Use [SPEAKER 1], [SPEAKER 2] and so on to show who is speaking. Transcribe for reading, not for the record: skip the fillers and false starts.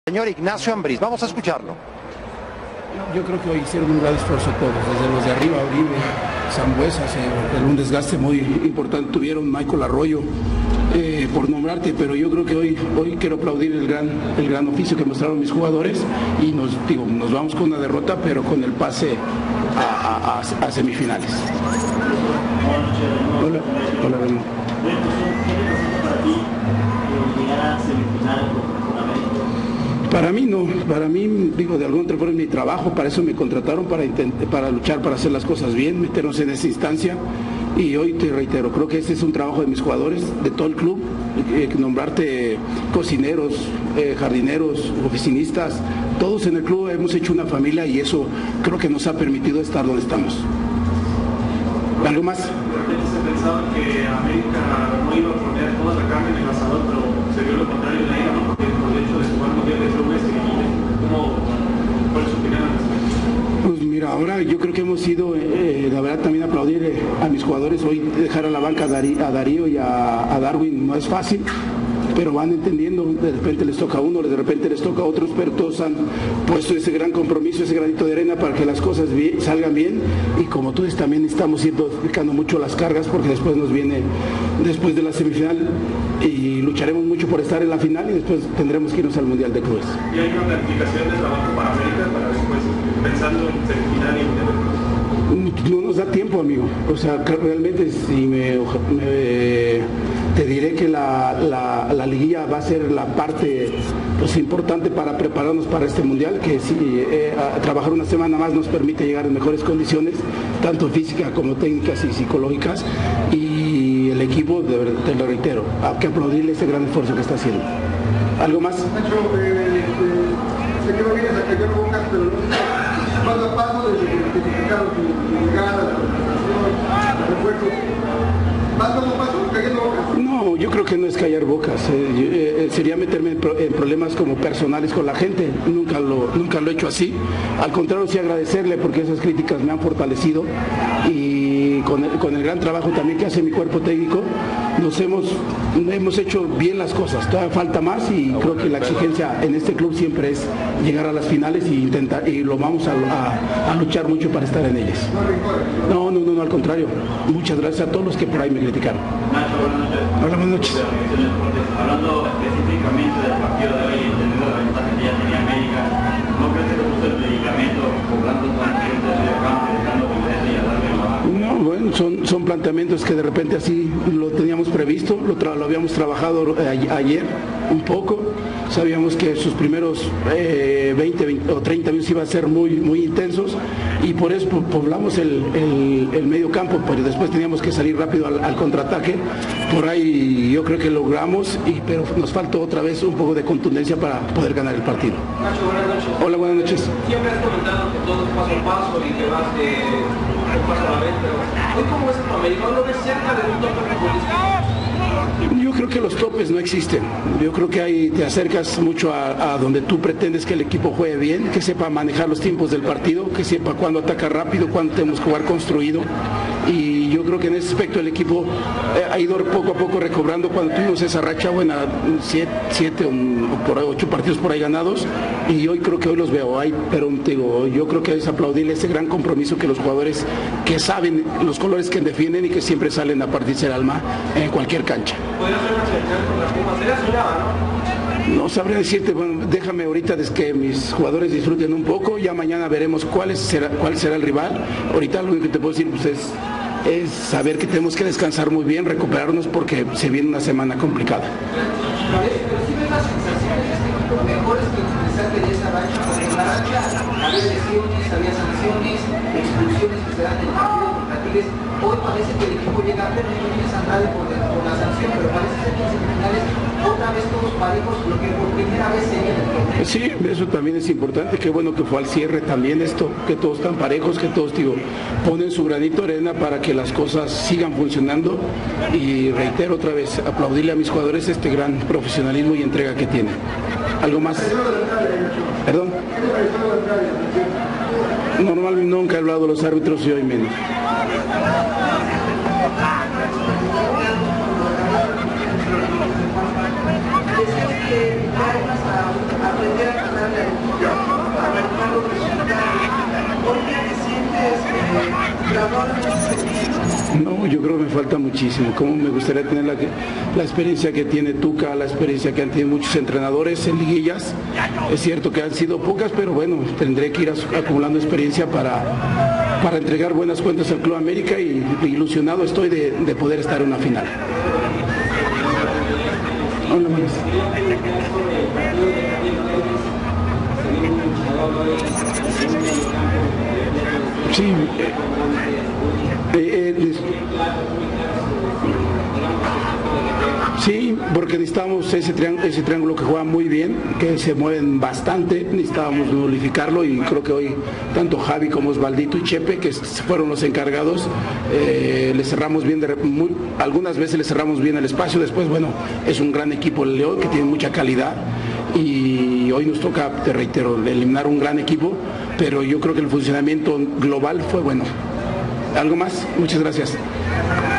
[SPEAKER 1] Señor Ignacio Ambriz, vamos a escucharlo.
[SPEAKER 2] Yo creo que hoy hicieron un gran esfuerzo todos, desde los de arriba, Oribe, Sambuesa, un desgaste muy importante tuvieron, Michael Arroyo, por nombrarte, pero yo creo que hoy quiero aplaudir el gran oficio que mostraron mis jugadores y nos vamos con una derrota, pero con el pase a semifinales. Hola, Remo. Para mí no, para mí, de alguna otra forma es mi trabajo, para eso me contrataron, para luchar, para hacer las cosas bien, meternos en esa instancia. Y hoy te reitero, creo que ese es un trabajo de mis jugadores, de todo el club, nombrarte cocineros, jardineros, oficinistas, todos en el club hemos hecho una familia y eso creo que nos ha permitido estar donde estamos. ¿Algo más?
[SPEAKER 3] Se pensaba que América no iba a poner toda la carne en el asador, pero se dio lo contrario de ella, ¿no? Porque por el hecho de jugar mundial de clubes, ¿cuál es su opinión al respecto?
[SPEAKER 2] Pues mira, ahora yo creo que hemos ido, la verdad también aplaudir a mis jugadores, hoy dejar a la banca a Darío y a Darwin no es fácil, pero van entendiendo, de repente les toca a uno, de repente les toca a otros, pero todos han puesto ese gran compromiso, ese granito de arena para que las cosas salgan bien, y como tú dices, también estamos identificando mucho las cargas, porque después nos viene, después de la semifinal, y lucharemos mucho por estar en la final, y después tendremos que irnos al Mundial de Clubes.
[SPEAKER 3] ¿Y hay una planificación de trabajo para América, para después, pensando en semifinal y Mundial de Clubes?
[SPEAKER 2] No nos da tiempo, amigo, o sea, realmente si te diré que la liguilla va a ser la parte importante para prepararnos para este mundial, que si trabajar una semana más nos permite llegar en mejores condiciones, tanto físicas como técnicas y psicológicas, y el equipo, de verdad, te lo reitero, hay que aplaudirle ese gran esfuerzo que está haciendo. ¿Algo más?
[SPEAKER 4] Nacho, sé que no vienes a callar bocas, pero paso a paso desde que identificaron tu llegada, la presentación, los refuerzos. ¿Paso a paso callando bocas?
[SPEAKER 2] No, yo creo que no es callar bocas, sería meterme en problemas como personales con la gente, nunca lo he hecho así, al contrario sí agradecerle porque esas críticas me han fortalecido, y con el gran trabajo también que hace mi cuerpo técnico, hemos hecho bien las cosas, todavía falta más, y creo que la exigencia en este club siempre es llegar a las finales y lo vamos a luchar mucho para estar en ellas. No, al contrario, muchas gracias a todos los que por ahí me criticaron. Hola, buenas noches.
[SPEAKER 5] Hablando específicamente del partido de hoy, entendiendo la ventaja que ya tenía América, ¿no crees que puso el medicamento cobrando tanto de medio campo y dejando que y a darle la...
[SPEAKER 2] No, bueno, son planteamientos que de repente así lo teníamos previsto, lo habíamos trabajado ayer un poco, sabíamos que sus primeros 20 o 30 minutos iban a ser muy intensos, y por eso poblamos el medio campo, pero después teníamos que salir rápido al contraataque. Por ahí yo creo que logramos, pero nos faltó otra vez un poco de contundencia para poder ganar el partido.
[SPEAKER 6] Nacho, buenas noches.
[SPEAKER 2] Hola, buenas noches.
[SPEAKER 6] Siempre has comentado que todo es paso a paso y que vas un paso a la vez, pero hoy ¿cómo ves a tu América? ¿No lo ves cerca de un tope futbolístico?
[SPEAKER 2] Yo creo que los topes no existen. Yo creo que ahí te acercas mucho a donde tú pretendes que el equipo juegue bien, que sepa manejar los tiempos del partido, que sepa cuándo ataca rápido, cuándo tenemos que jugar construido. Y yo creo que en ese aspecto el equipo ha ido poco a poco recobrando. Cuando tuvimos esa racha buena, 7 o por 8 partidos por ahí ganados, y hoy creo que hoy los veo ahí, pero yo creo que es aplaudirle ese gran compromiso que los jugadores que saben los colores que defienden y que siempre salen a partirse el alma en cualquier cancha.
[SPEAKER 6] ¿Podría ser una selección con las Pumas? Sería soñada, ¿no?
[SPEAKER 2] No sabría decirte, bueno, déjame ahorita que mis jugadores disfruten un poco, ya mañana veremos cuál será el rival. Ahorita lo único que te puedo decir pues, es saber que tenemos que descansar muy bien, recuperarnos, porque se viene una semana complicada.
[SPEAKER 7] Pero sí ves las sensaciones de este equipo mejores que utilizaste de esa racha, porque en la racha había lesiones, había sanciones, expulsiones que se dan en el partido contra Tigres. Hoy parece que el equipo llega a tener líneas Andrade por la sanción, pero parece ser que en semifinales otra vez todos parejos, lo que por primera vez se viene el torneo.
[SPEAKER 2] Sí, eso también es importante, qué bueno que fue al cierre también esto, que todos están parejos, que todos ponen su granito de arena para que las cosas sigan funcionando, y reitero otra vez, aplaudirle a mis jugadores este gran profesionalismo y entrega que tienen. ¿Algo más? ¿Perdón? Normalmente nunca he hablado de los árbitros y hoy menos.
[SPEAKER 7] Desde
[SPEAKER 8] que traernos a aprender a ganar la educación, a manejar los resultados. ¿Por qué te sientes graduado en ese sentido?
[SPEAKER 2] No, yo creo que me falta muchísimo. Como me gustaría tener la experiencia que tiene Tuca, la experiencia que han tenido muchos entrenadores en liguillas. Es cierto que han sido pocas, pero bueno, tendré que ir acumulando experiencia para entregar buenas cuentas al Club América, y ilusionado estoy de poder estar en una final. Hola, sí, sí, porque necesitamos ese triángulo que juega muy bien, que se mueven bastante, necesitábamos nulificarlo, y creo que hoy tanto Javi como Osvaldito y Chepe, que fueron los encargados, le cerramos bien, algunas veces le cerramos bien el espacio. Después, bueno, es un gran equipo el León, que tiene mucha calidad, y hoy nos toca, te reitero, eliminar un gran equipo, pero yo creo que el funcionamiento global fue bueno. ¿Algo más? Muchas gracias.